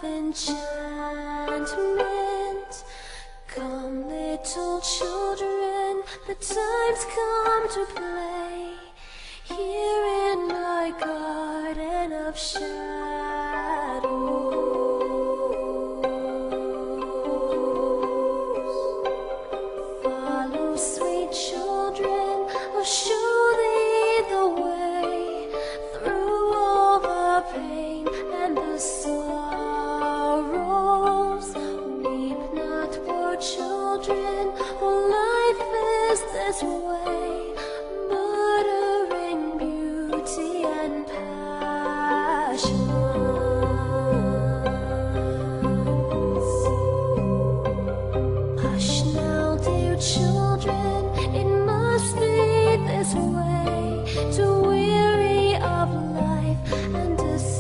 of enchantment. Come, little children, the time's come to play here in my garden of shadows. Follow, sweet children, I'll show thee the way through all the pain and the sorrows. Weep not, poor children, for life is this way, murdering beauty and passions. Hush now, dear children, it must be this way, to weary of life and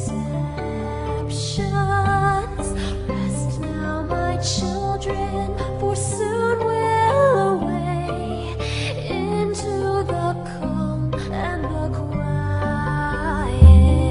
deceptions. Rest now, my children, for soon we'll away into the calm and the quiet.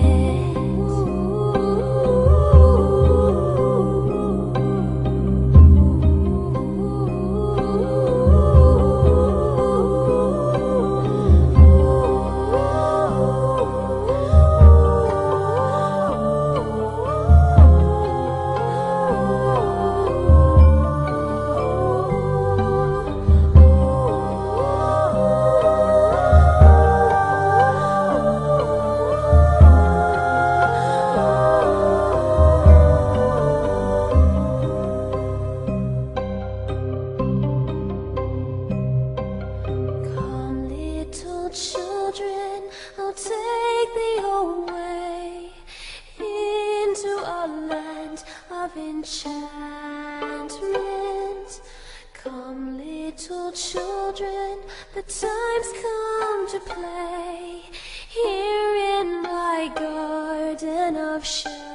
Come, little children, I'll take thee away into a land of enchantment. Come, little children, the time's come to play here in my garden of shadows.